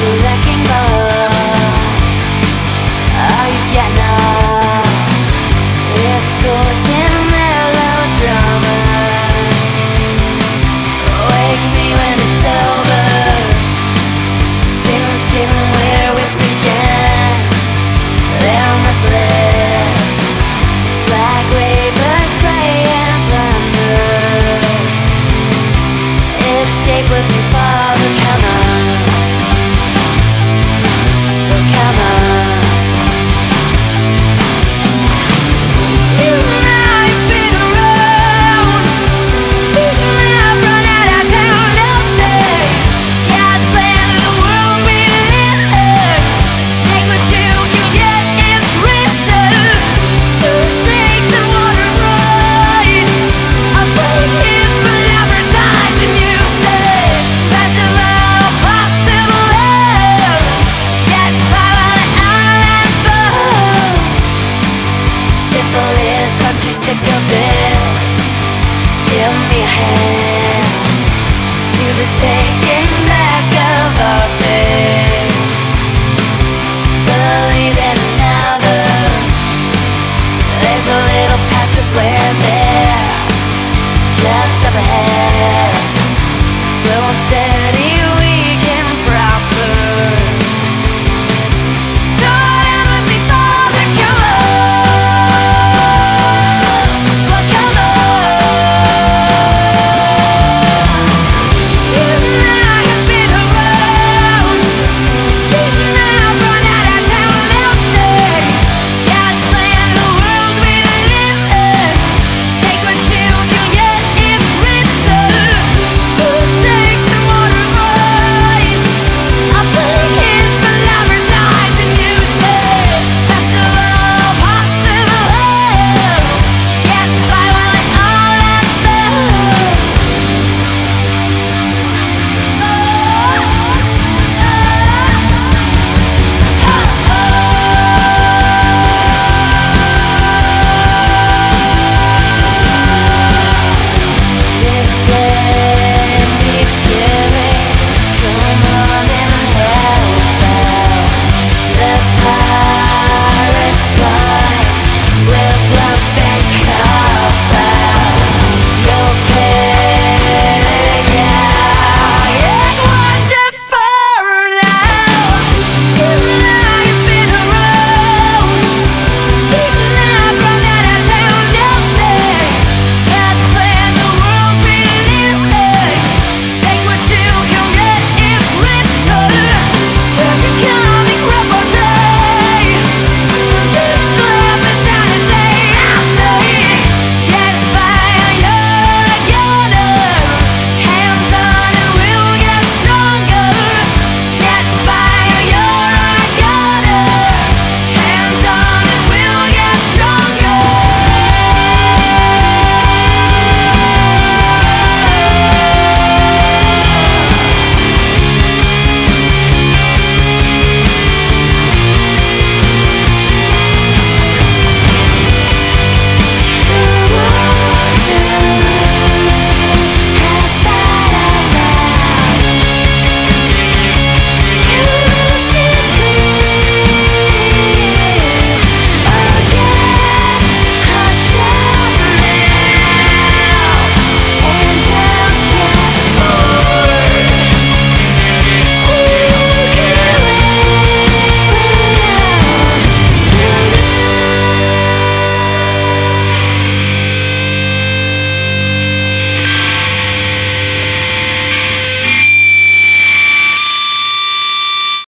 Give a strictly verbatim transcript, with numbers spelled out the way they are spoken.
wrecking ball. Are you getting up? This course in melodrama. Wake me when it's over. Feeling skin, we're whipped again. They're merciless. Flag wavers, spray and plunder. Escape with me, Father, come on. Oh, come on. You and I've been around. I've run out of town, don't say. God's plan in the world we live. Take what you can get, it's written. The snakes and waters rise. I break hits for advertising, you say. Best of all possible love. Get by while the island falls. Simple is, aren't you sick of this? Give me a hand to the table.